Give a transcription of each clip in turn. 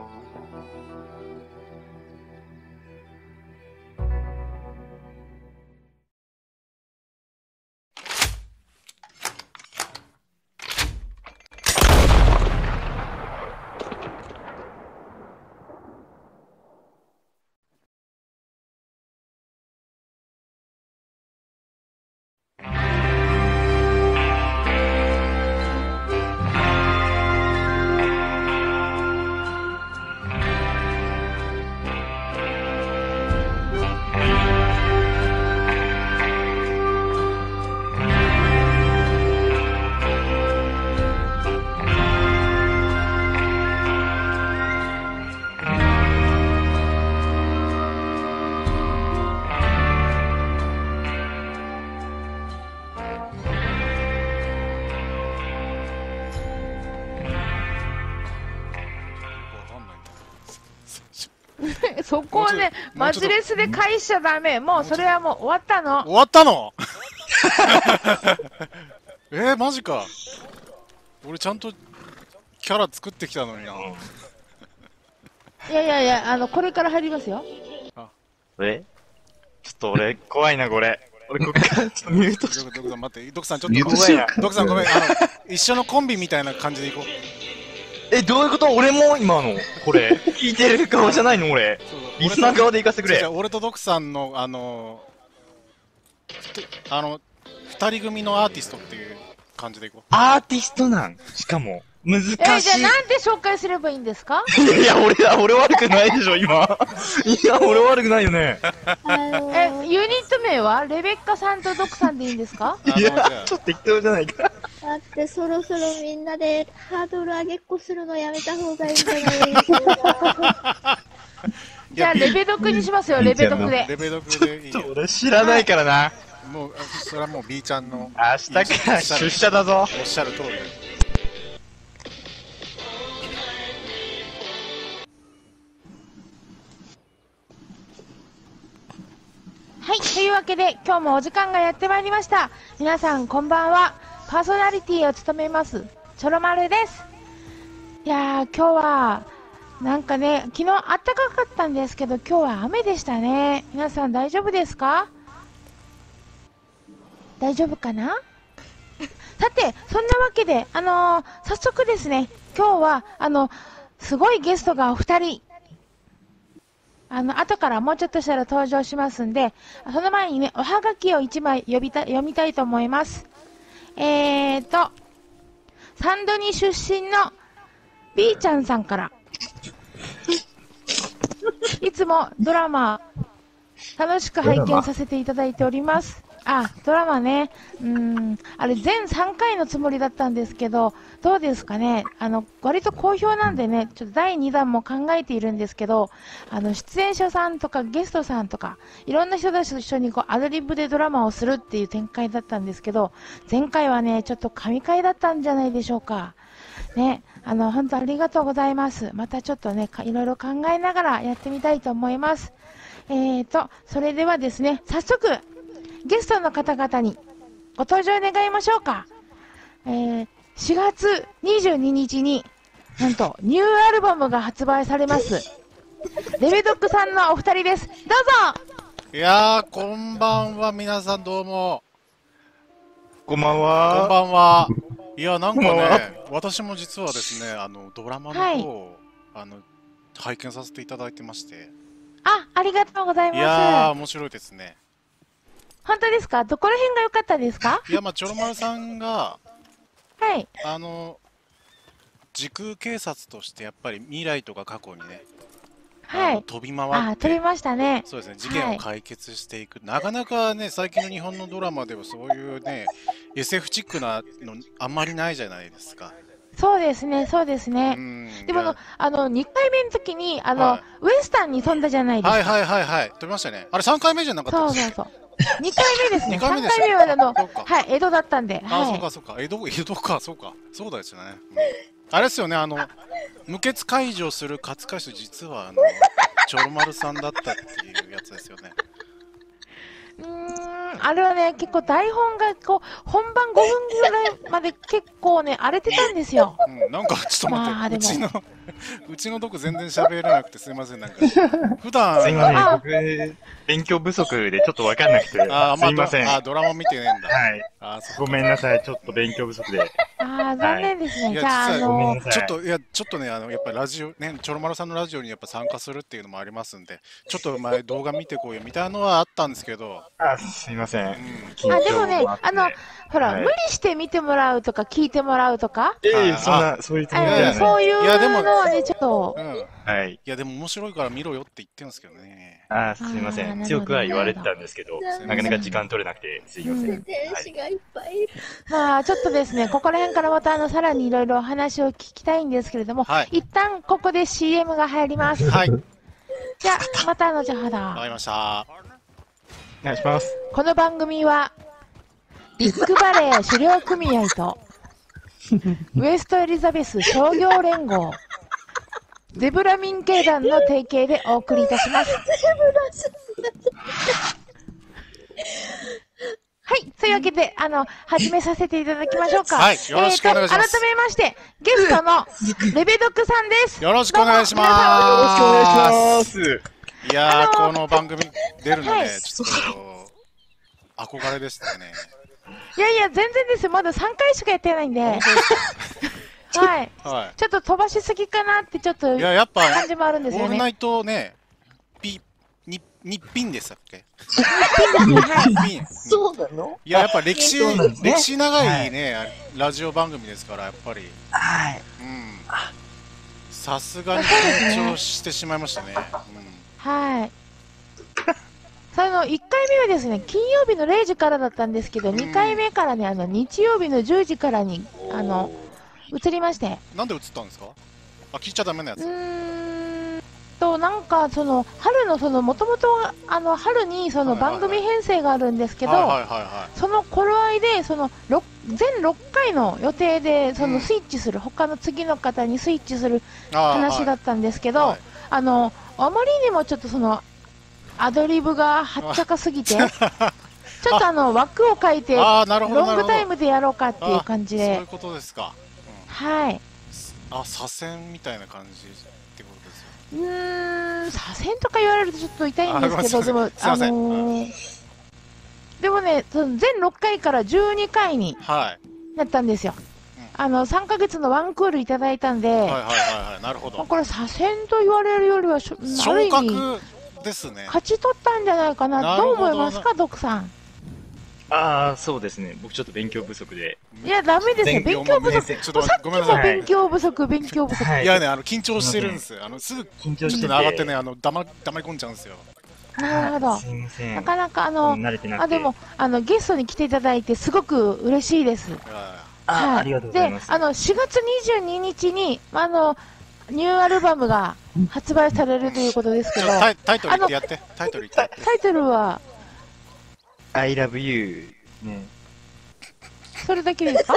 そこをね、マジレスで返しちゃダメ。もうそれはもう終わったの。 終わったのマジか。俺ちゃんとキャラ作ってきたのにな。 いやいやいや、これから入りますよ。 ちょっと俺、怖いな、これ。俺、こっからちょっとミュートしドクさん待って、ドクさんちょっと怖いな。ドクさんごめん、一緒のコンビみたいな感じでいこう。 どういうこと？俺も今の、これ。聞いてる側じゃないの俺。リスナー側で行かせてくれ。 俺とドクさんの、二人組のアーティストっていう感じでいこう。 アーティストなん？しかも、難しい。 じゃあなんで紹介すればいいんですか？ いや、俺悪くないでしょ、今。いや、俺悪くないよね。 ユニット名はレベッカさんとドクさんでいいんですか？ いや、ちょっと適当じゃないか。 だってそろそろみんなでハードル上げっこするのやめた方がいいんじゃないですか。 じゃあレベドクにしますよ、レベドクで。 レベドクでいいよ。 俺知らないからな。 もう、それはもう B ちゃんの。 明日から出社だぞ。 おっしゃる通り。 はい、というわけで今日もお時間がやってまいりました。皆さんこんばんは。パーソナリティを務めますチョロマルです。いやー、今日はなんかね、昨日あったかかったんですけど今日は雨でしたね。皆さん大丈夫ですか？大丈夫かな？さて、そんなわけで早速ですね、今日はすごいゲストがお二人後からもうちょっとしたら登場しますんで、その前にね、おはがきを1枚読みたいと思います。サンドニ出身の B ちゃんさんから。いつもドラマ、楽しく拝見させていただいております。ドラマね。あれ全3回のつもりだったんですけど、どうですかね。割と好評なんでね、ちょっと第2弾も考えているんですけど、出演者さんとかゲストさんとか、いろんな人たちと一緒にアドリブでドラマをするっていう展開だったんですけど、前回はね、ちょっと神回だったんじゃないでしょうか。ね、本当ありがとうございます。またちょっとね、いろいろ考えながらやってみたいと思います。それではですね、早速、ゲストの方々にご登場願いましょうか。4月22日に、なんと、ニューアルバムが発売されます。レベドックさんのお二人です。どうぞ。 いやー、こんばんは、皆さんどうも。 こんばんは。 こんばんは。いや、なんかね、私も実はですね、ドラマの方を、拝見させていただいてまして。 ありがとうございます。 いやー、面白いですね。 本当ですか？どこら辺が良かったですか？ いや、チョロマルさんが、 はい。 時空警察としてやっぱり未来とか過去にね、 はい。 飛び回って、 飛びましたね。 そうですね、事件を解決していく。なかなかね、最近の日本のドラマではそういうね、SF チックなのあんまりないじゃないですか。 そうですね、そうですね。でも2回目の時に、ウエスタンに飛んだじゃないですか。 はい。飛びましたね。あれ3回目じゃなかったですか？ そう。2回目ですね。 2回目 3回目ははい、江戸だったんで。 そうか。江戸か、そうか。そうですよね。あれですよね、無血解除する勝海舟、実はチョロマルさんだったっていうやつですよね。 あれはね、結構台本が本番5分ぐらいままで結構ね、荒れてたんですよ。 うん、なんかちょっと待って、 まあでもうちのドク全然喋れなくてすいません、なんか。普段、 すいません、 あ僕、勉強不足でちょっとわかんなくて。 あー、 すいません。 ドラマ見てねえんだ。 はい。 あー、そごめんなさい、ちょっと勉強不足で。 ああ、残念ですね。 いやじゃあ、 実際ごめんなさい。 ちょっと、いや、ちょっとね、やっぱりラジオ、ね、チョロマルさんのラジオにやっぱ参加するっていうのもありますんで、ちょっと前動画見てこうよみたいなのはあったんですけど、 あ、すいません。 うん。 緊あ、でもね張もあって、 ほら、 はい無理して見てもらうとか、聞いてもらうとか、 そんな、そういうつもりではない。 そういういやでものはね、ちょっとう、ん。いはい。 や、でも面白いから見ろよって言ってるんですけどね。 あ、すいません。 あーなるほど強くは言われてたんですけど、 ななかなか時間取れなくて、すいません。 天使がいっぱいいる。 まあ、ちょっとですね、ここら辺からまたさらにいろいろお話を聞きたいんですけれども、 はい一旦ここで CM が入ります。 はい。わじゃあ、また後ほど。 かりました。 お願いします。 この番組は、ビッグバレー狩猟組合と、ウエストエリザベス商業連合、ゼブラ民警団の提携でお送りいたします。はい。というわけで、始めさせていただきましょうか。 はいよろしくお願いします改めまして、ゲストのレベドクさんです。 よろしくお願いします。 どうも皆さんよろしくお願いします。 いやー、この番組出るのはいね、ちょっと、憧れでしたね。 いやいや、全然ですよ。まだ3回しかやってないんで。はい。 はちょっと飛ばしすぎかなって、ちょっとい。いや、やっぱ、 感じもあるんですよね。 オールナイトね、日品でしたっけはい。 日品。 そうなの？ いや、やっぱ歴史、 そうなんですね歴史長いね、ラジオ番組ですから、やっぱり。 はい。 うん。さすがに緊張してしまいましたね。 はい。その1回目はですね、金曜日の0時からだったんですけど、2回目からね、日曜日の10時からに、移りまして、 うん。なんで映ったんですか？あ、聞いちゃダメなやつ。 なんか、春の、もともと、春に、番組編成があるんですけど、 はいはいはいはその頃合いで、全6回の予定で、スイッチする、他の次の方にスイッチするい。あー話だったんですけど、 はいあまりにもちょっとアドリブがはっちゃかすぎて、ちょっと枠を書いて、 あー、なるほど、 ロングなるほど。 タイムでやろうかっていう感じでそういう、ことですか。 はい。 あ、左遷みたいな感じってことですよ。 左遷とか言われるとちょっと痛いんですけど、でも、 すいませんでもね、全6回から12回にはい。 なったんですよ。3ヶ月のワンクールいただいたんで、 はいはいはいはい。なるほど。 これ左遷と言われるよりは、ある昇意味、 格ですね。 勝ち取ったんじゃないかな。どうなるほど思いますか、ドクさん。 ああ、そうですね。僕ちょっと勉強不足で。 いや、ダメですよ。勉強不足。 ちょっとさっきもごめんなさい。 勉強不足、勉強不足。 はいいやね、緊張してるんですよ。すぐ、 緊張してて。 ちょっと上がってね、黙り込んじゃうんですよ。 なるほど。 すいません。 なかなか慣れてなくて。 でも、ゲストに来ていただいて、すごく嬉しいです。 あ、 はいありがとうございます。 で、4月22日に、ニューアルバムが発売されるということですけど、 タイトル言ってやって。タイトル言ってやって。 タイトルは、 I love you. ね。 それだけですか？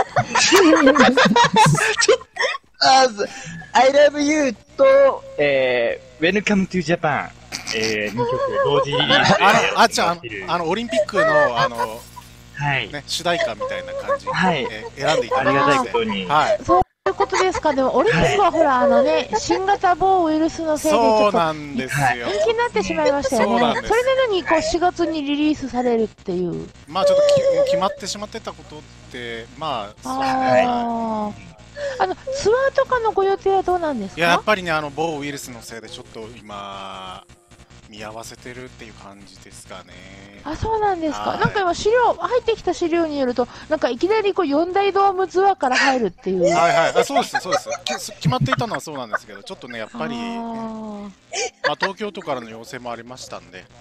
I love you と、Welcome to Japan。2曲同時リリース。 じゃあ、オリンピックの、 はい。 ね、主題歌みたいな感じで、 はい選んでいたありがたいだいて。 ことに。 はい。 そういうことですか？でも、オリンピックはほら、新型某ウイルスのせいで、ちょっとそうなんですよ。 延期になってしまいましたよね。 そうなんですそれなのに、4月にリリースされるっていう。 まあちょっと決まってしまってたことって、まあ、そうね。 あツアーとかのご予定はどうなんですいや、やっか？ ぱりね、某ウイルスのせいで、ちょっと今、見合わせてるっていう感じですかね。 あ、そうなんですか。 はいなんか今入ってきた資料によると、なんかいきなり4大ドームツアーから入るっていう。 はいはい。そうです、そうです。決まっていたのはそうなんですけど、ちょっとね、やっぱり、まあ東京都からの要請もありましたんで。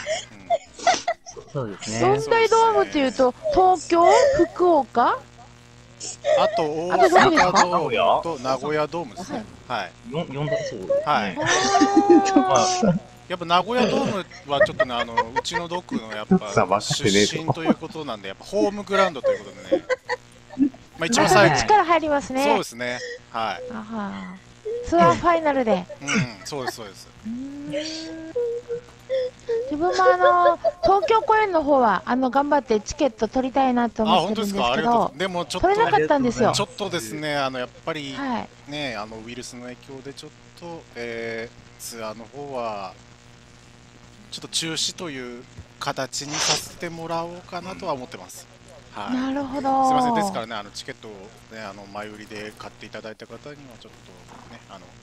そうですね。 4大ドームっていうと、東京、福岡、 あと、大あとどこですか阪ドームと名古屋ドームですね。はい。 4だそう。 はい。やっぱ名古屋ドームはちょっとね、うちのドクのやっぱ出身ということなんで、やっぱホームグラウンドということでね。まあ一番最後。 力入りますね。 そうですね。はい。 あはツアーファイナルで。 うん、そうです、そうです。 と自分も東京公演の方は、頑張ってチケット取りたいなとあ、 思ってるんです本当ですか。あけどりがとう。、でもちょっと取れなかったんですよ。 ちょっとですね、やっぱりはい。 ね、ウイルスの影響でちょっと、ツアーの方はちょっと中止という形にさせてもらおうかなとは思ってます。はい。 なるほど。 すみません、ですからね、チケットをね、前売りで買っていただいた方にはちょっとね、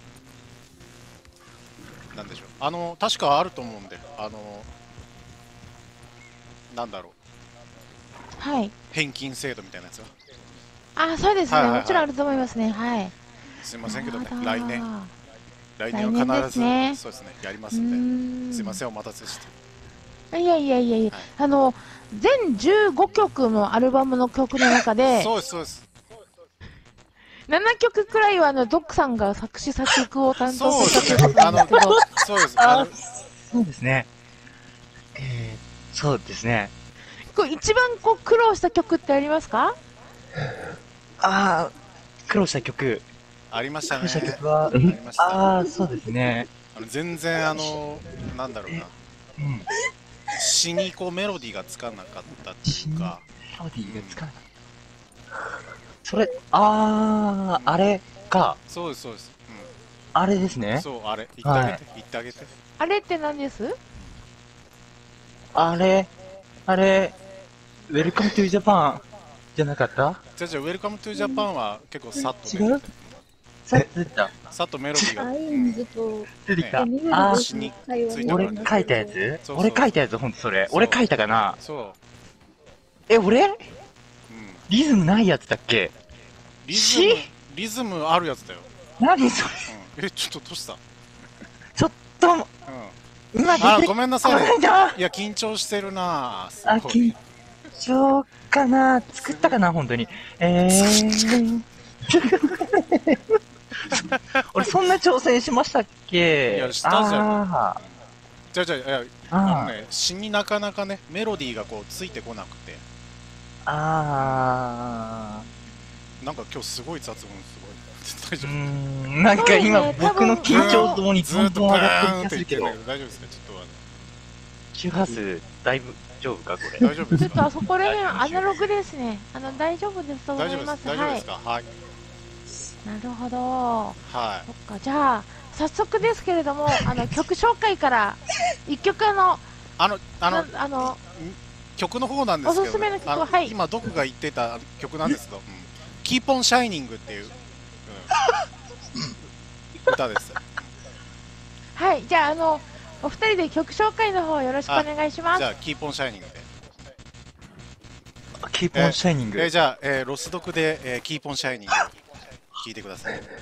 なんでしょう。確かあると思うんで、なんだろう、 はい。 返金制度みたいなやつが。 あ、そうですね。 はいはいはいもちろんあると思いますね。はい。 すみませんけどね、 なるほど来年は必ず、 来年ですねそうですね、やりまうすんで、 ーんすみません、お待たせして。 いやいやいやいや、全15曲のアルバムの曲の中で、 そうです、そうです。 7曲くらいはドックさんが作詞作曲を担当そうですねしたということなんですけど、 そうです。 そうですね。そうですね。 こう一番苦労した曲ってありますか？ 苦労した曲。 ありましたね。 苦労した曲は、 ありました。 そうですね。 全然なんだろうな、 うん。 詩にメロディーがつかなかったっていうか、 メロディーがつかない。それ、あれか。 そうです、そうです。 あれですね。 そう、あれ、言ってあげて、言ってあげて。 あれって何です？ あれ、ウェルカムトゥジャパンじゃなかったじゃあ、ウェルカムトゥジャパンは結構さっと違うさっきた。 さっとメロディーが、 アインズと出てきた。 エミルあの詩に会話ついてもらって俺書いたやつそう俺書いたやつ、ほんとそれ。 そう俺書いたかなそ俺う、 リズムないやつだっけリズム、リズムあるやつだよ。 何それちょっとどうした？ ちょっと、今出てごめんなさい。 ないな。 いや、緊張してるなぁ。すごい緊張かな作ったかな本当に。俺そんな挑戦しましたっけいやしたじゃんあじゃあ、いや、 あね、詩になかなかね、メロディーがついてこなくて、なんか今日すごい雑音すごい。大丈夫？ なんか今そうですね僕の緊張度にどんずーっとバどん上がーンっててっる気がするけど言ってるんだけど、大丈夫ですか？ちょっ周波数だいぶ丈夫かこれと、大丈夫ですか？ ちょっとあそこら辺アナログですね。大丈夫ですと思大丈夫です。 います。 大丈夫はい。 ですか？はい。 なるほど。 はい。 そっか、じゃあ、早速ですけれども、曲紹介から、一曲曲の方なんですけど、ね、 おすすめの曲はい今、ドクが言ってた曲なんですけど、キーポンシャイニングっていう、歌です。 はい、じゃあ、お二人で曲紹介の方よろしくお願いしますじゃ。あ、キーポンシャイニングで。 キーポンシャイニングじゃあ、ロスドクで、キーポンシャイニング聞いてください。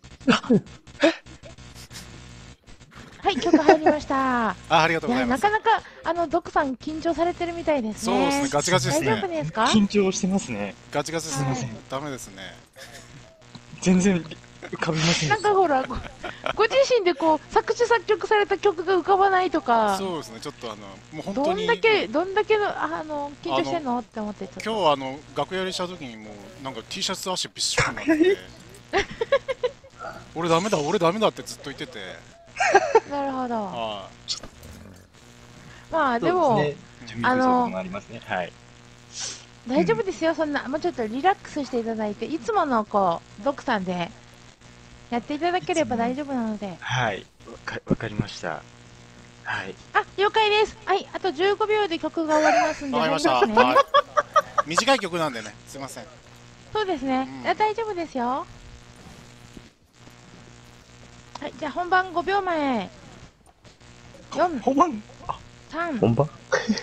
はい、曲入りました。 ありがとういや、 ございます。 なかなか、ドクさん緊張されてるみたいですね。 そうですね、ガチガチです大丈夫ね。 ですか？ 緊張してますねガチガチですはいね。ダメですね。 全然浮かびませんでしたなんかほら、ご自身で作詞作曲された曲が浮かばないとか、 そうですね、ちょっともう本当に。 どんだけ緊張してんのって思ってちょっと。 今日楽屋入りした時にもうなんか T シャツ足びっしょになってて俺ダメだってずっと言ってて、 なるほど。 あまあ、でも、 準備不足もありますねはい大丈夫ですよ、そんな、もうちょっとリラックスしていただいて、いつものドクさんでやっていただければ大丈夫なので。 はいわかりましたはいあ、了解です。はい、あと15秒で曲が終わりますんで、 わかりました、 入りますね。 はい、短い曲なんでね、すいません。 そうですね、 うん大丈夫ですよ。はい、じゃあ本番5秒前。4、 本番 3、 本番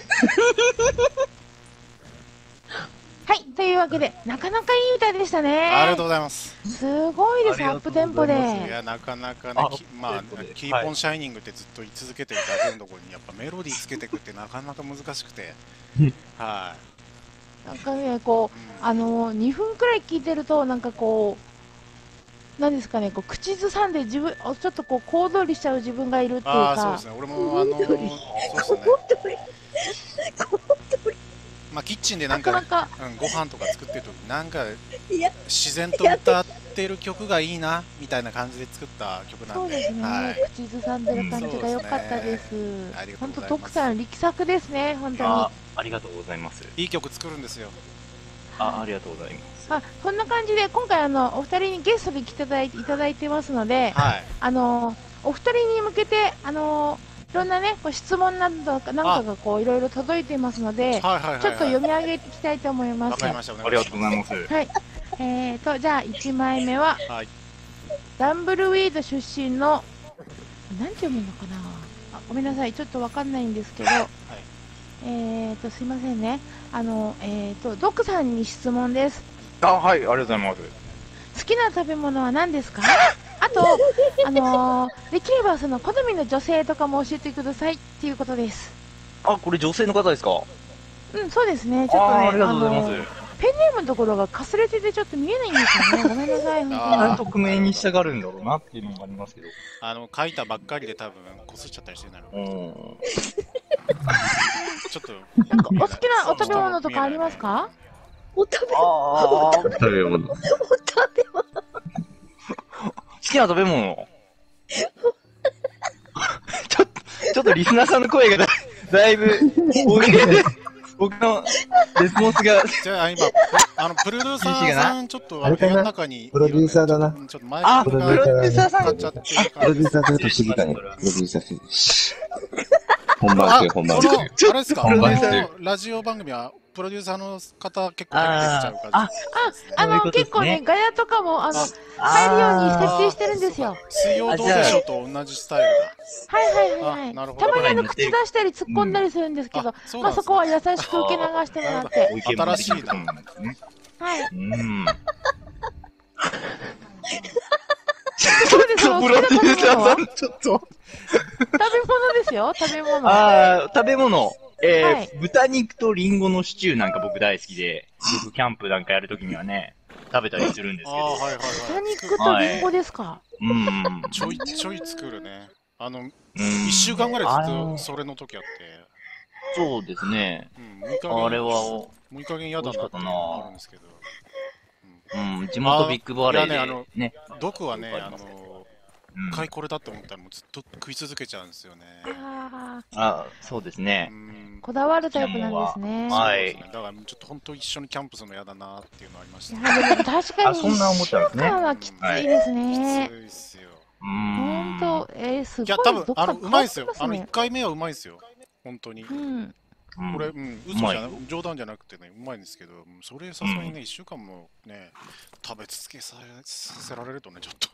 はい、というわけで、なかなかいい歌でしたね。 ありがとうございます。 すごいです、アップテンポありがとうございで。 いや、なかなかね、 あまあということでキーポンシャイニングってずっと言い続けてるだけのところにやっぱメロディーつけてくってなかなか難しくてはなんかね、 い、 2分くらい聞いてると、なんかなんですかね、口ずさんでちょっと小躍りしちゃう自分がいるっていうか。 ああそうですね、俺もそうですね、 まあキッチンでななんかなか、 ご飯とか作ってる時なんかいや、 自然と歌ってる曲がいいなみたいな感じで作った曲なんで、 そうですね、 はい、 口ずさんでる感じが良かったです。 ありがと本当、 うございます。 徳さん、力作ですね、本当に。 ありがとうございます。 いい曲作るんですよ。 ありがとうございます。 そんな感じで、今回お二人にゲストで来ていただいてますので、 はい。 お二人に向けて、いろんなね、こう質問なんかがこういろいろ届いていますので、 はいはいはいはい。 ちょっと読み上げていきたいと思います。 わかりました。 ありがとうございます。 はい。じゃあ1枚目は、 はい。 ダンブルウィード出身の、なんて読むのかな、ごめんなさい、ちょっとわかんないんですけど、すいませんね。ドクさんに質問です。 はい、ありがとうございます。 好きな食べ物は何ですか？あと、できればその好みの女性とかも教えてくださいっていうことです。 これ女性の方ですか？ うん、そうですね。ちょっとね、 ありがとうございます。 ペンネームのところがかすれててちょっと見えないんですよね。ごめんなさい、本匿名に従うんだろうなっていうのもありますけど。 書いたばっかりで多分こすっちゃったりしてなる。ちょっと。 当に。なんかお好きなお食べ物とかありますか？ お食べ物。 食べ物。好きな食べ物ちょっとリスナーさんの声がだいぶ大きいで、僕のレスポンスが。 じゃあ今、プロデューサーさん、ちょっと部屋の中に。 プロデューサーだな。 ちょっとマイクがプロデューサーさん。 使っちゃってるプロデューサーちょっと静かに。プロデューサー本番中、本番中。 あれですか、ラジオ番組は、プロデューサーの方結構入ってきちゃう感じ。 結構ね、ガヤとかも、入るように設定してるんですよ。 水曜どうでしょうと同じスタイルはい。たまに口出したり突っ込んだりするんですけど、まあそこは優しく受け流してもらって。 新しいな。 はい。 そうです、プロデューサーさん、ちょっと。 食べ物ですよ、食べ物。 食べ物。豚肉とリンゴのシチューなんか僕大好きで、僕キャンプなんかやるときにはね、食べたりするんですけど。 豚肉とリンゴですか？ ちょい作るね。1週間ぐらいずっとそれの時あって。 そうですね。あれは、 もういい加減嫌だなってあるんですけど。 地元ビッグバレーでね。 毒はね、一回これだって思ったらもうずっと食い続けちゃうんですよね。 そうですね。 こだわるタイプなんですね。 はい。だからちょっと本当一緒にキャンプするの嫌だなっていうのありました。 確かに。 そんな思ったんですね。 はきついですね。 きついですよ。 本当、すごい。 いや、多分、うまいですよ。1回目はうまいですよ。本当に。これ、嘘じゃな冗談じゃなくてね、うまいんですけど、それさすがにね、1週間もね、食べ続けさせられるとね、ちょっと。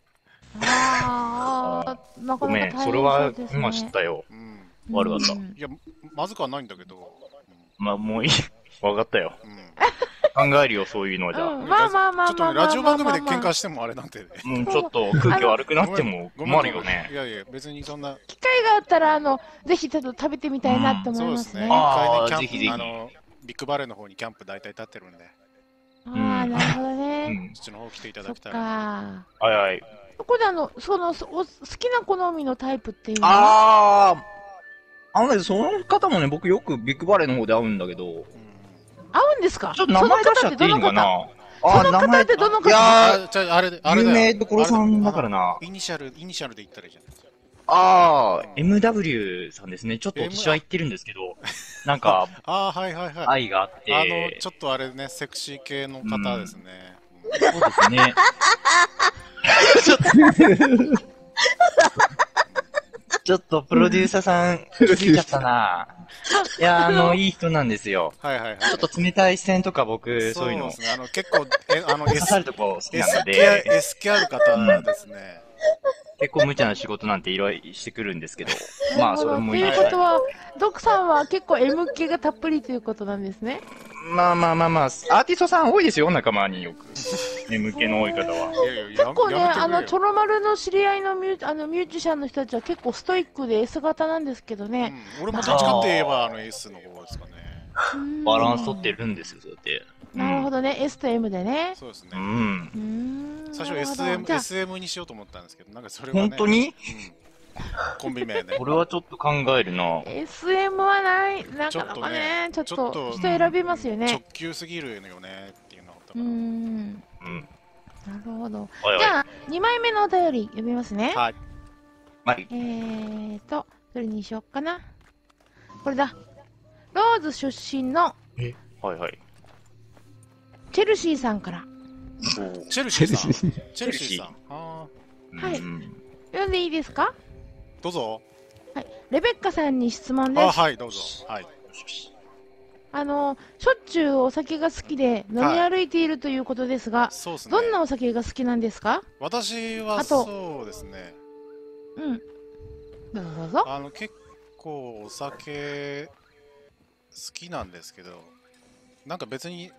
なかなか大変そうですね。 それは今知ったよ。悪かった。いや、まずくはないんだけど。 まあ、もういい。わかったよ。考えるよ、そういうのはじゃあ。 ちょっとラジオ番組で喧嘩してもあれなんでね。 ちょっと空気悪くなっても困るよね。 いやいや、別にそんな。 機会があったら、ぜひちょっと食べてみたいなって思いますね。 ぜひぜひ。 ビッグバレーの方にキャンプ大体立ってるんで。 なるほどね。 そっちの方来ていただきたい。はいはい。 ここで好きな好みのタイプっていうのはその方もね、僕よくビッグバレーの方で会うんだけど。 会うんですか？ ちょっと名前出しちゃっていいのかな？ その方ってどの方？ いやー、あれ有名どころさんだからな。 イニシャルで言ったらいいじゃないですか。 MW さんですね。ちょっと私は言ってるんですけど、なんか、愛があって。 ちょっとあれね、セクシー系の方ですね。 そうですね。ちょっとプロデューサーさん、気づいちゃったな。いや、いい人なんですよ。ちょっと冷たい視線とか僕、そういうの。 そうですね。結構、 刺さるとこ好きなので。 S 気ある方ですね。 結構無茶な仕事なんていろいろしてくるんですけど。まあ、それもいい。 ということは、ドクさんは結構 M 系がたっぷりということなんですね。 まあ、アーティストさん多いですよ、仲間によく。M 系の多い方は。 結構ね、チョロマルの知り合いのミュージシャンの人たちは結構ストイックで S 型なんですけどね。 俺もどっちかって言えばS の方ですかね。 バランス取ってるんですよ、そうやって。 なるほどね、S と M でね。 そうですね。 うん。 最初 SM にしようと思ったんですけど、なんかそれはね。 本当にコンビ名ね。 これはちょっと考えるな。 SM はない、なかなかね、ちょっと人選びますよね。 直球すぎるよねっていうのだったから。 なるほど。じゃあ、2枚目のお便り読みますね。 はい。 どれにしよっかな。これだ。ローズ出身の、 はいはい。 チェルシーさんから。 チェルシーさん。チェルシーさん。 はい。読んでいいですか？ どうぞ。 はい。レベッカさんに質問です。 はい、どうぞ。はい。 しょっちゅうお酒が好きで飲み歩いているということですが、どんなお酒が好きなんですか？ 私はそうですね。 どうぞ。 結構お酒好きなんですけど、なんか別に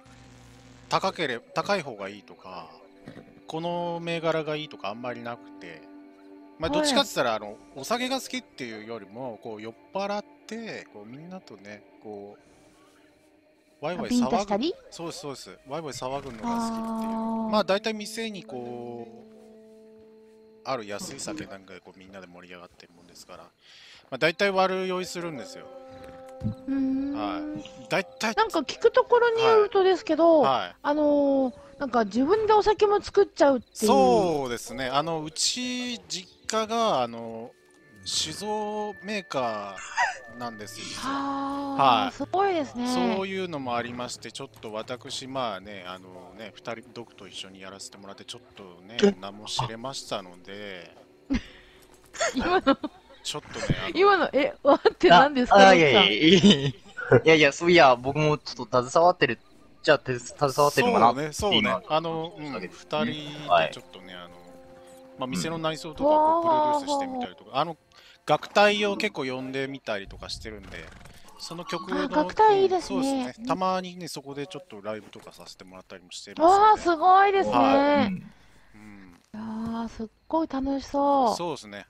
高い方がいいとか、この銘柄がいいとかあんまりなくて、まあどっちかって言ったらお酒が好きっていうよりもこう酔っ払ってこうみんなとねこうワイワイ騒ぐ、そうですそうです、ワイワイ騒ぐのが好きっていう、まあ大体店にこうある安い酒なんかでこうみんなで盛り上がってるもんですから、まあ大体割る酔いするんですよ。はい。大体なんか聞くところによるとですけど、なんか自分でお酒も作っちゃうっていう。 そうですね。うち実家が酒造メーカーなんですよ。 はい。すごいですね。 そういうのもありまして、ちょっと私まあね2人僕と一緒にやらせてもらってちょっとね名も知れましたので。 今の。 ちょっとね、 今の、わって何ですか？ いや、そういや、僕もちょっと携わってる、じゃあ、携わってるのかなって。 そうね。二人でちょっとね、まあ、店の内装とかをプロデュースしてみたりとか、楽隊を結構呼んでみたりとかしてるんで、その曲の、 楽隊いいですね。 そうですね。たまにね、そこでちょっとライブとかさせてもらったりもしてますので。すごいですね。すっごい楽しそう。 そうですね。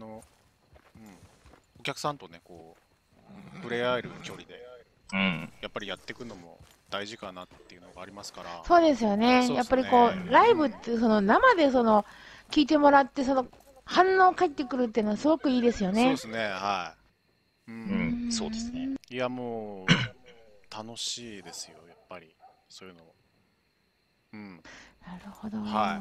お客さんとね、こう、触れ合える距離で、やっぱりやっていくのも大事かなっていうのがありますから。 そうですよね。やっぱりこう、ライブって生で聴いてもらって反応返ってくるっていうのはすごくいいですよね。 そうですね、はい。 そうですね。 いや、もう、楽しいですよ、やっぱり、そういうの。 なるほど。はい。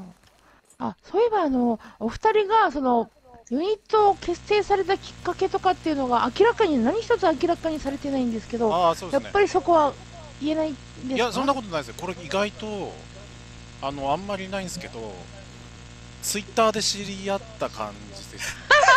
そういえばお二人がユニットを結成されたきっかけとかっていうのが何一つ明らかにされてないんですけど、やっぱりそこは言えないんですか？ いや、そんなことないですよ。これ意外とあんまりないんですけど、ツイッターで知り合った感じです。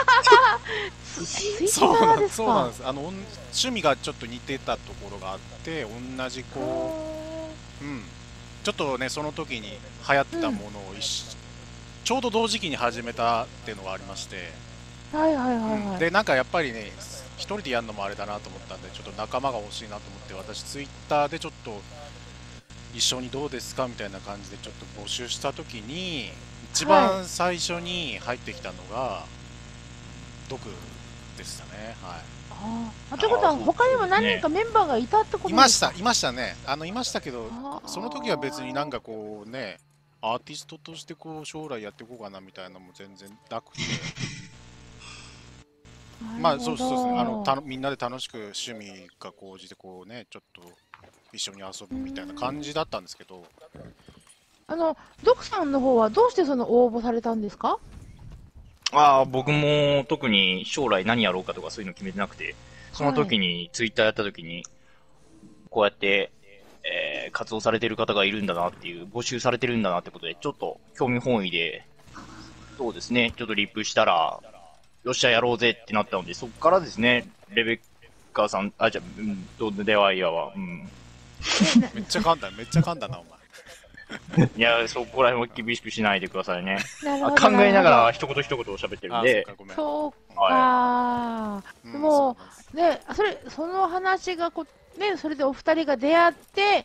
そうなんです。 趣味がちょっと似てたところがあって、同じこう、ちょっとねその時に流行ってたものをちょうど同時期に始めたっていうのがありまして、でなんかやっぱりね一人でやるのもあれだなと思ったんで、ちょっと仲間が欲しいなと思って、私ツイッターでちょっと一緒にどうですかみたいな感じでちょっと募集した時に、一番最初に入ってきたのがドクでしたね。 ということは他にも何人かメンバーがいたってことですか？ いましたね。いましたけど、その時は別になんかこうね、アーティストとしてこう将来やっていこうかなみたいなのも全然なくてまあそうですね、みんなで楽しく趣味が高じてこうね、ちょっと一緒に遊ぶみたいな感じだったんですけど、 ドクさんの方はどうして応募されたんですか？ 僕も特に将来何やろうかとかそういうの決めてなくて、その時にツイッターやった時にこうやって活動されてる方がいるんだなっていう、募集されてるんだなってことで、ちょっと興味本位で、そうですね、ちょっとリップしたら、よっしゃやろうぜってなったので、そこからですね、レベッカさん、出会いやわ、 めっちゃ噛んだな、お前。 いや、そこら辺は厳しくしないでくださいね。考えながら一言一言喋ってるんで。 そうか。もう、ね、その話がそれでお二人が出会って、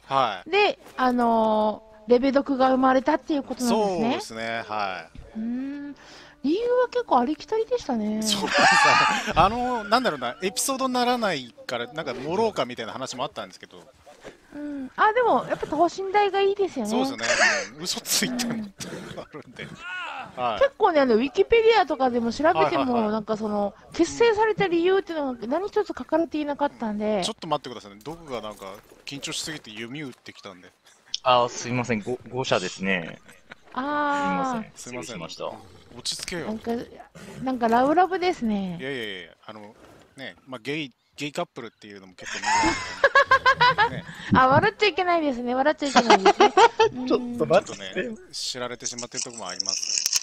で、レベドクが生まれたっていうことなんですね。 そうですね、はい。 理由は結構ありきたりでしたね。 そうなんですなんだろうな、エピソードにならないから、なんか乗ろうかみたいな話もあったんですけど、 あ、でも、やっぱ等身大がいいですよね。 そうですね。嘘ついてもあるんで。 結構ね、ウィキペディアとかでも調べても、 はいはいはいなんか結成された理由っていうのが何一つ書かれていなかったんで。 ちょっと待ってくださいね。毒がなんか緊張しすぎて弓打ってきたんで。 すいません、誤射ですね。すいません。しました。 落ち着けよ。 なんかラブラブですね。 いやいやいや、ね、まあ、ゲイカップルっていうのも結構ね、笑っちゃいけないですね。笑っちゃいけないですね。 ちょっと待って。 ね、知られてしまってるところもあります。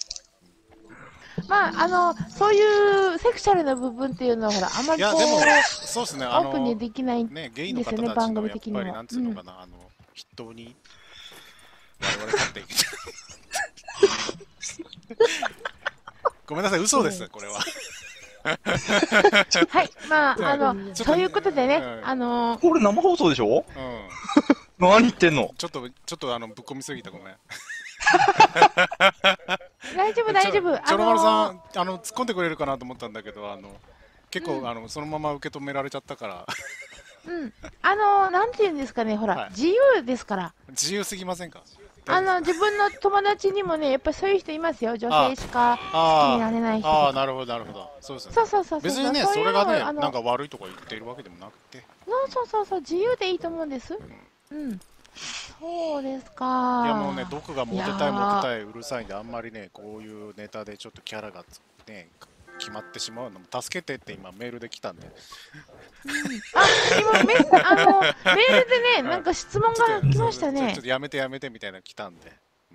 まあ、そういうセクシャルな部分っていうのは、ほら、あまりこう、 そうですね、 オープンにできないんですよね、番組的には。 なんつうのかな、筆頭に、我々立っていく。ごめんなさい、嘘です、これは。 はい、まあ、そういうことでね、 これ生放送でしょ？何言ってんの？ ちょっと、ぶっ込みすぎた、ごめん。 大丈夫、大丈夫。 チョロマルさん、突っ込んでくれるかなと思ったんだけど、結構、そのまま受け止められちゃったから。 なんていうんですかね、ほら、自由ですから。 自由すぎませんか？ 自分の友達にもね、やっぱりそういう人いますよ。女性しか好きになれない人。 ああ、なるほど、なるほど。そうですね。そう。別にね、それがね、なんか悪いとか言っているわけでもなくて。 そう、自由でいいと思うんです。そうですか。 いや、もうね、毒がモテたい、うるさいんで、あんまりね、こういうネタでちょっとキャラがね、決まってしまうのも、助けてって今メールで来たんで。 今メールでね、なんか質問が来ましたね。 ちょっとやめてみたいなの来たんで。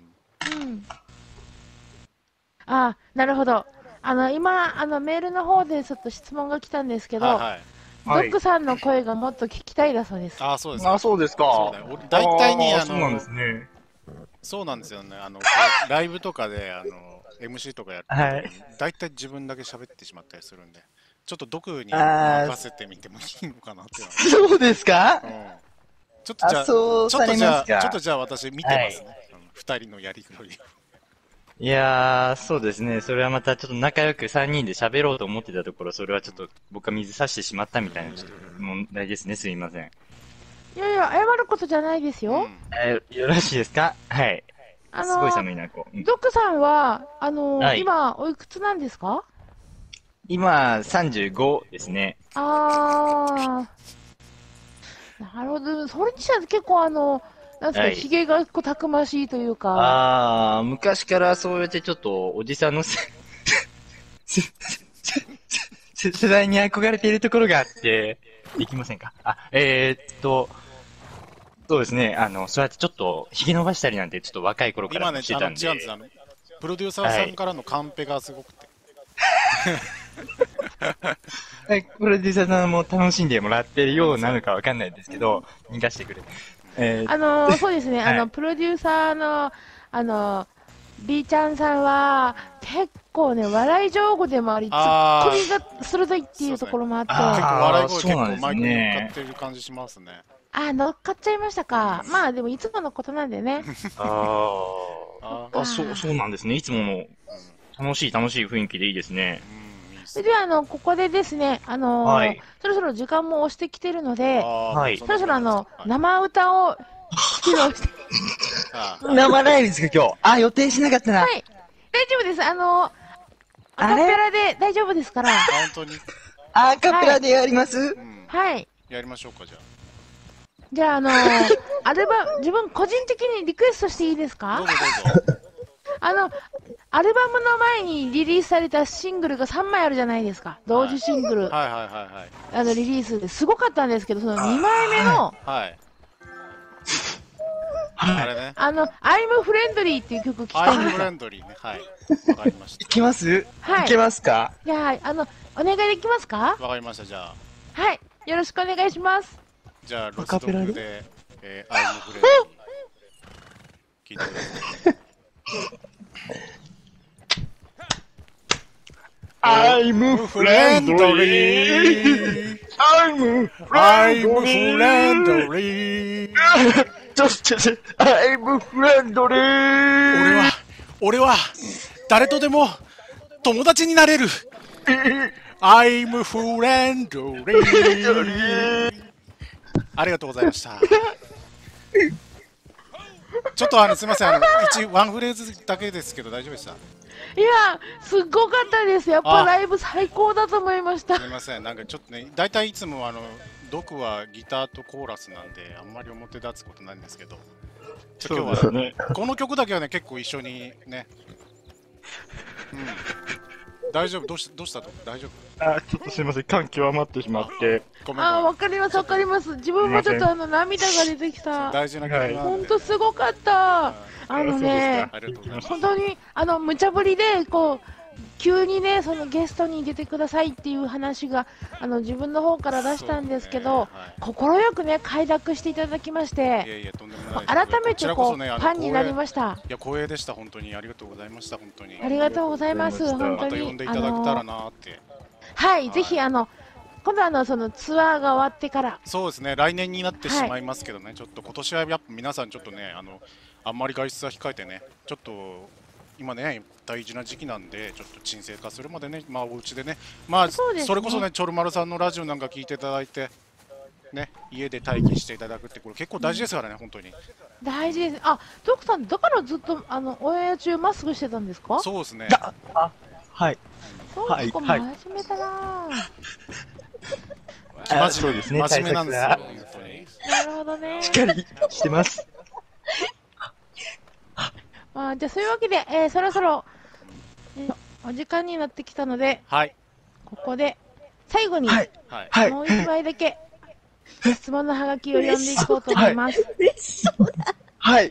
なるほど。今、メールの方でちょっと質問が来たんですけど、ドックさんの声がもっと聞きたいだそうです。 そうですか。 そうですか。 大体に、 そうなんですね。 そうなんですよね。ライブとかで、MC とかやってる時に、大体自分だけ喋ってしまったりするんで、ちょっと毒に任せてみてもいいのかなっていうのは。 そうですか？ ちょっとじゃあ私見てますね。二人のやり取り。 いやー、そうですね。それはまたちょっと仲良く3人で喋ろうと思ってたところ、それはちょっと僕は水差してしまったみたいな、ちょっと問題ですね。すいません。 いやいや、謝ることじゃないですよ。 よろしいですか？はい。すごい寒いな、こう。 ドックさんは、今、おいくつなんですか？ 今、35ですね。 なるほど。それにしては結構なんですか、ひげがたくましいというか。 昔からそうやってちょっと、おじさんの世代に憧れているところがあって、できませんか？そうですね、そうやってちょっと、ひげ伸ばしたりなんて、ちょっと若い頃からしてたんで。 今ね、違うんです。プロデューサーさんからのカンペがすごくて。 プロデューサーさんも楽しんでもらってるようなのかわかんないですけど、逃がしてくれ。 そうですね、プロデューサーの、B ちゃんさんは、結構ね、笑い上手でもあり、ツッコミが鋭いっていうところもあって。 結構笑い声結構マイクに乗っかってる感じしますね。 乗っかっちゃいましたか。まあでもいつものことなんでね。 そうなんですね。いつもの楽しい雰囲気でいいですね。 では、ここでですね、そろそろ時間も押してきてるので、そろそろ生歌を披露して。 生ライブですか、今日。予定しなかったな。 はい。大丈夫です。アカペラで大丈夫ですから。 本当に。 アカペラでやります？ はい。 やりましょうか、じゃあ。 じゃあ、自分個人的にリクエストしていいですか？ どうぞ。 アルバムの前にリリースされたシングルが3枚あるじゃないですか。同時シングル。リリースですごかったんですけど、その2枚目の、 あれね。 I'm Friendly っていう曲聴きたいんですよ。 I'm Friendly ね。はい。わかりました。 いきます？はい。いけますか？ じゃあ、お願いできますか？ わかりました、じゃあ。 はい。よろしくお願いします。 じゃあ、ロスドッグで、I'm Friendly。聞いてください。 I'm friendly. I'm friendly. Just I'm friendly. 俺は誰とでも友達になれる。I'm friendly. ありがとうございました。 ちょっとすみません、ワンフレーズだけですけど大丈夫でした？ いや、すごかったです。やっぱライブ最高だと思いました。 すみません、なんかちょっとね、大体いつも毒はギターとコーラスなんで、あんまり表立つことないんですけど、今日は、ね、この曲だけはね、結構一緒にね、うん、大丈夫、どうしたと大丈夫？ ちょっとすみません、感極まってしまって。 わかります、わかります。自分もちょっと涙が出てきた。 大事な曲なんで。 本当すごかった。ね、本当に無茶ぶりでこう急にね、そのゲストに出てくださいっていう話が自分の方から出したんですけど、快くね快諾していただきまして、改めてこうファンになりました。 いや、光栄でした。本当にありがとうございました。本当にありがとうございます。本当にまた呼んでいただけたらなって。 はい、ぜひ今度そのツアーが終わってから。 そうですね、来年になってしまいますけどね、ちょっと今年はやっぱ皆さんちょっとね、あんまり外出は控えてね、ちょっと今ね、大事な時期なんで、ちょっと沈静化するまでね、まあお家でね、まあ それこそね、チョルマルさんのラジオなんか聞いていただいて、ね、家で待機していただくって、これ結構大事ですからね、本当に。 大事です。ドクさん、だからずっとオンエア中マスクしてたんですか？ そうですね。 はい。 そうですか、真面目だな。 そうですね、 真面目なんですよ、本当に。 なるほどね。 しっかりしてます。 じゃあそういうわけで、そろそろ、お時間になってきたので、 はい、 ここで最後に、もう一枚だけ質問のハガキを読んでいこうと思います。 はい。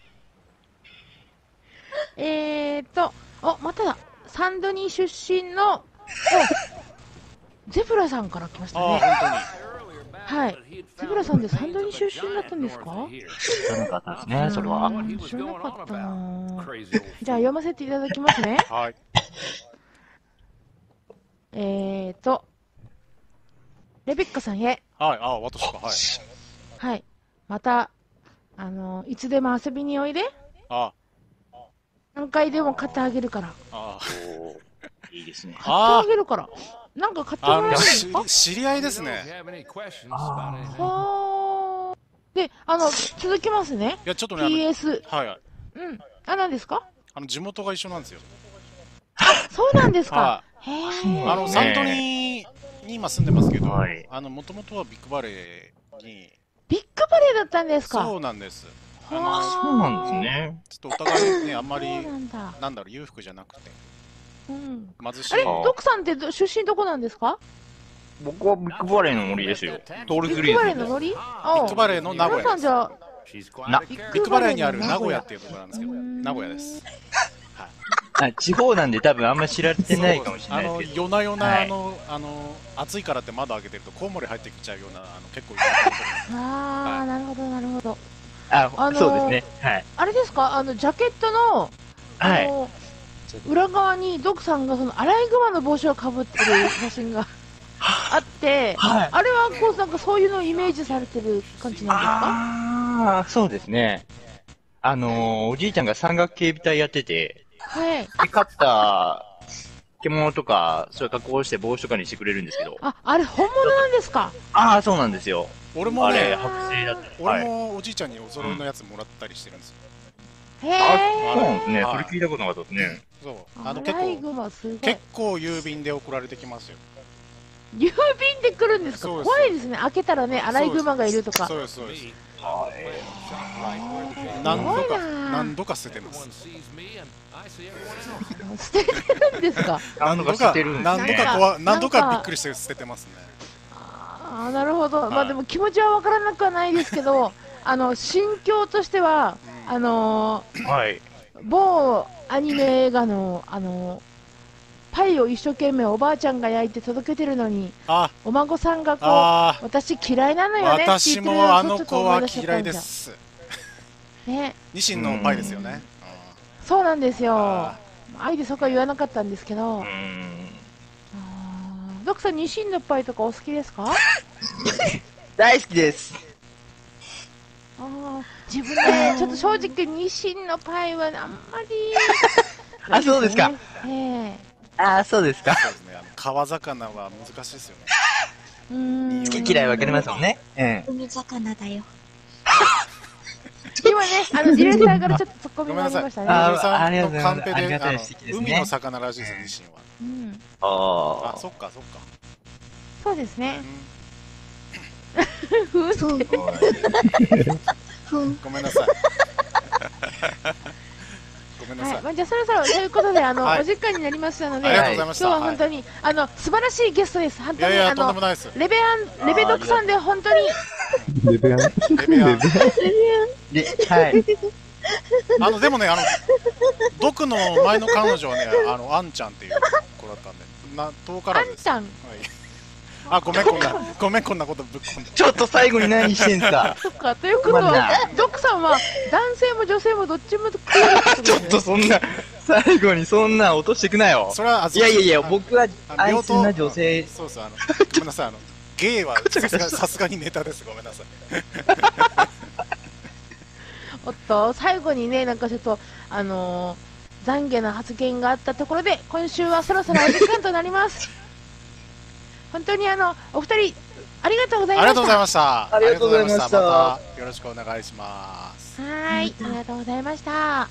まただ。サンドニー出身のゼブラさんから来ましたね。はい。ゼブラさんでサンドニー出身だったんですか？ 知らなかったですね、それは。 知らなかったな。じゃあ読ませていただきますね。 はい。 レベッカさんへ。 はい、私か、はい。 はい。また、いつでも遊びにおいで。何回でも買ってあげるから。 いいですね。 買ってあげるから。なんか買ってもらえるんですか？ 知り合いですね。 で、続きますね。 いや、ちょっとね、 PS。 はいはい。 うん。何ですか？ 地元が一緒なんですよ。 そうなんですか。 サントニーに今住んでますけど、もともとはビッグバレーに。 ビッグバレーだったんですか？ そうなんです。 そうなんですね。 ちょっとお互いね、あんまり、なんだろう、裕福じゃなくて。貧しい。 ドクさんって出身どこなんですか？ 僕はビッグバレーの森ですよ。トールズリーズ。 ビッグバレーの森？ビッグバレーの名古屋です。ビッグバレーにある名古屋っていうところなんですけど、名古屋です。 地方なんで多分あんま知られてないかもしれないですけど。 夜な夜な暑いからって窓開けてるとコウモリ入ってきちゃうような結構。 なるほどなるほど。 そうですね。はい。 あれですか、ジャケットの裏側にドクさんがそのアライグマの帽子をかぶってる写真があって、あれはこうなんかそういうのをイメージされてる感じなんですか？ そうですね。おじいちゃんが山岳警備隊やってて、 はい。 で、買った獣とか、そういう加工して帽子とかにしてくれるんですけど。 あれ本物なんですか？ そうなんですよ。 俺もね、 あれ、剥製だった。 俺もおじいちゃんにお揃いのやつもらったりしてるんですよ。 へぇー。そうなんですね。それ聞いたことなかったですね。 そう。 結構郵便で送られてきますよ。 郵便で来るんですか？怖いですね。開けたらね、アライグマがいるとか。 そうです、そうです。何度か捨ててます。 捨ててるんですか？ 何度か捨ててるんですね。 何度かびっくりして捨ててますね。 なるほど。まあでも気持ちはわからなくはないですけど、心境としては、某アニメ映画の、パイを一生懸命おばあちゃんが焼いて届けてるのに、お孫さんがこう、私嫌いなのよねって言ってるのを私もあの子は嫌いです。 ね。 ニシンのパイですよね。 そうなんですよ。あえてそこは言わなかったんですけど。ドクさん、ニシンのパイとかお好きですか？ 大好きです。 自分ね、ちょっと正直ニシンのパイはあんまり。 そうですか。そうですか。 そうですね。川魚は難しいですよね。 好き嫌い分かりますもんね。 海魚だよ。 今ね、ディレクターからちょっとツッコミがありましたね。 ありがとうございますカンペで、 ありがたい指摘ですね海の魚らしいです、ニシンは。 うん。 あ、 あそっか、そっか。 そうですね。 そう。 ごめんなさい。ごめんなさい。 はい、まあ、じゃあそろそろということではいお時間になりましたので、 ありがとうございました。 今日は本当に素晴らしいゲストです。本当にいやいや、とんでもないです。 レベドクさんで本当にレベアンレベアン。 で、はい。 でもね、ドクの前の彼女はね、アンちゃんっていう子だったんで、遠からずです。 あんちゃん。 はい。あ、ごめん、こんなことぶっ込んで。 ちょっと最後に何してんすか。 そっか、ということは、ドクさんは男性も女性もどっちも食えるってことですね。 ちょっとそんな、最後にそんな落としてくなよ。 それは、 いやいやいや、僕は愛両すな女性。 そうそう、ごめんなさい、ゲイはさすがにネタです。ごめんなさい。 おっと、最後にね、なんかちょっと、懺悔な発言があったところで、今週はそろそろお時間となります。本当にお二人、ありがとうございました。 ありがとうございました。 ありがとうございましたまたよろしくお願いします。 はい、ありがとうございました。はい、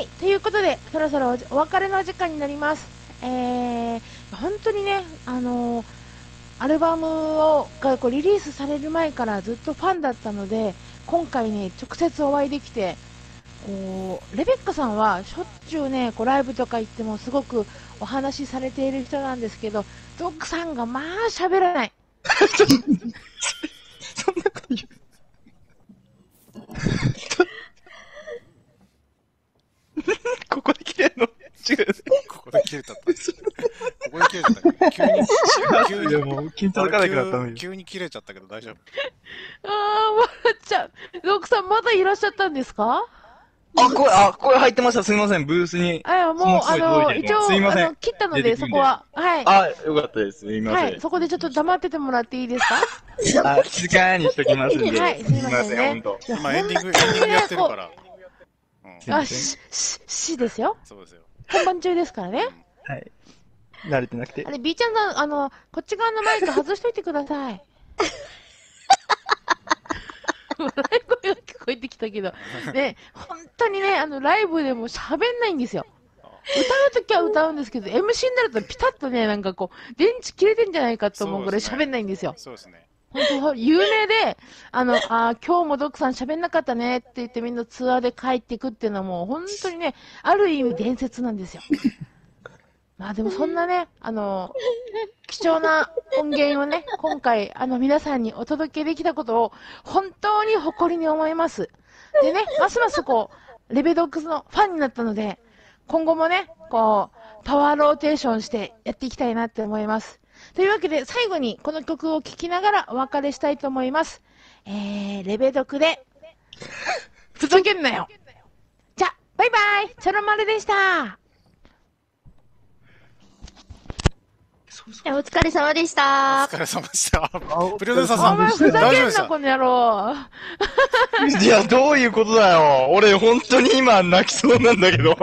ということで、そろそろお別れのお時間になります。本当にね、アルバムがリリースされる前からずっとファンだったので、今回ね、直接お会いできて、レベッカさんはしょっちゅうね、ライブとか行ってもすごくお話しされている人なんですけど、ドックさんがまあ喋らない。 そんなこと言う。ここで切れるの違う。 ここで切れちゃった。ここで切れちゃった。急に、 もう、緊張かなくなったのよ。 急に切れちゃったけど大丈夫。 笑っちゃう。ドックさんまだいらっしゃったんですか？ 声入ってました。すみません、ブースに。 もう、一応、 すいません。 切ったので、そこは、はい。 よかったです。すみません。 はい、そこでちょっと黙っててもらっていいですか？ 静かにしときますんで。 はい、すみませんね。 今エンディングやってるから。 しですよ。 そうですよ。 本番中ですからね。 はい。慣れてなくて。 あれ、B ちゃんさん、こっち側のマイク外しといてください。笑い声が聞こえてきたけど、ね、本当にね、ライブでも喋んないんですよ。歌うときは歌うんですけど、MC になるとピタッとね、なんか電池切れてんじゃないかと思うぐらい喋んないんですよ。 そうですね。 本当、有名で、今日もドックさん喋んなかったねって言ってみんなツアーで帰っていくっていうのはもう本当にね、ある意味伝説なんですよ。まあでもそんなね、貴重な音源をね、今回、皆さんにお届けできたことを本当に誇りに思います。でね、ますますレベドックスのファンになったので、今後もね、パワーローテーションしてやっていきたいなって思います。というわけで、最後にこの曲を聴きながらお別れしたいと思います。レベドクで、ふざけんなよ。じゃ、バイバイ、チョロマルでした。 お疲れ様でした。 お疲れ様でした。プロデューサーさん、 お前ふざけんな、この野郎。 いや、どういうことだよ。俺、本当に今、泣きそうなんだけど。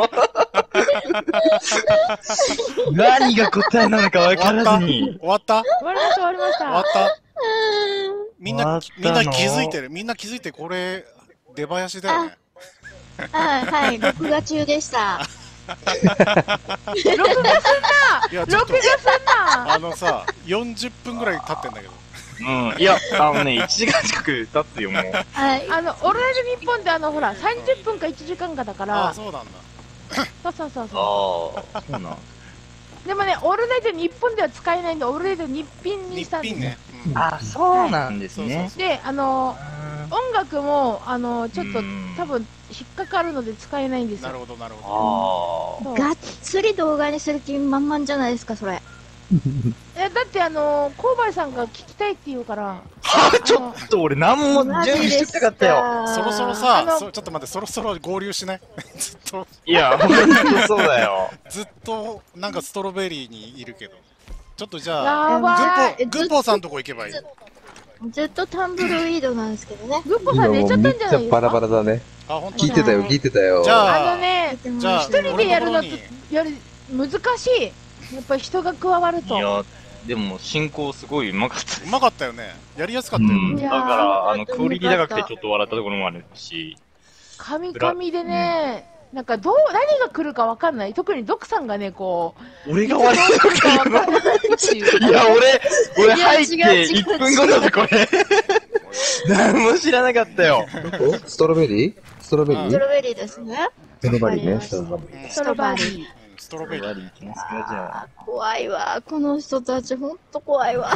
何が答えなのか分からずに。 終わった終わりました、終わりました。 終わったみんな気づいてる。みんな気づいて、これ、出囃子だよね。 はい、録画中でした。 録画すんな録画すんなさ、40分ぐらい経ってんだけど。 いや、1時間近く経つよ、もう。 はい。 オールナイトニッポンってほら、30分か1時間かだから。 そうなんだ。 そう。 そうなん。 でもね、オールナイト日本では使えないんで、オールナイト日品にしたんですよ。 ね。 そうなんですね。 で、音楽も、ちょっと多分引っかかるので使えないんですよ。 なるほど、なるほど。がっつり動画にする気満々じゃないですか、それ。 だってコウバイさんが聞きたいって言うから。 ちょっと俺何も準備してなかったよ。 そろそろさ、ちょっと待って、そろそろ合流しないずっと。 いや、ほんとそうだよ。 ずっと、なんかストロベリーにいるけど。ちょっとじゃあ、グッポーさんとこ行けばいい。 ずっとタンブルウィードなんですけどね。 グッポーさん寝ちゃったんじゃないですか。 めっちゃバラバラだね。聞いてたよ、聞いてたよ。 じゃあ、 一人でやるのより難しい。やっぱり人が加わると。 いや、 でも進行すごいうまかったです。 うまかったよね。やりやすかったよ。 だから、クオリティ高くてちょっと笑ったところもあるし。 神々でね、なんか何が来るかわかんない。特にドクさんがね、こう。 俺が悪いのかわかんないっていう。 いや、俺入って1分後だぜ、これ。何も知らなかったよ。 ストロベリーストロベリーストロベリーですね。 ストロベリーね。 ストロベリー。ストロベリー。 ストロベリー。 怖いわ。この人たち、ほんと怖いわ。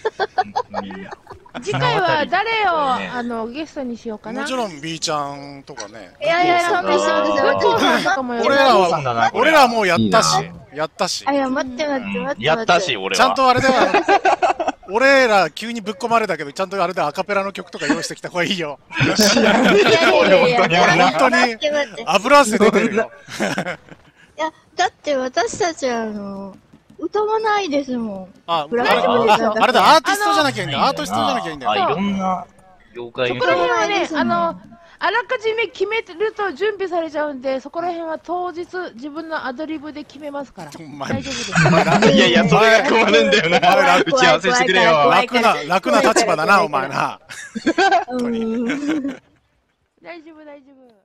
次回は誰を、ゲストにしようかな。 もちろん B ちゃんとかね。 いやいや、勘弁してください。 俺らはもうやったし。やったし。 あ、いや、待って。 やったし、俺は。 ちゃんとあれでは、俺ら急にぶっ込まれたけど、ちゃんとあれでアカペラの曲とか用意してきた方がいいよ。 いや、 本当に油汗出てるよ。 いや、だって私たち歌わないですもん。 あれだ、アーティストじゃなきゃいいんだ。アーティストじゃなきゃいいんだよ。 いろんな業界そこら辺はね、あらかじめ決めると準備されちゃうんで、そこら辺は当日自分のアドリブで決めますから。大丈夫です。 いやいや、それが困るんだよな。打ち合わせしてくれよ。 楽な立場だな、お前な。 大丈夫。